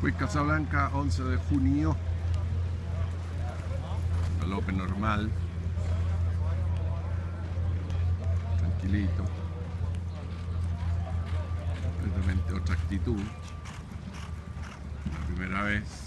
Pues Casablanca, 11 de junio. Galope normal. Tranquilito. Completamente otra actitud. La primera vez.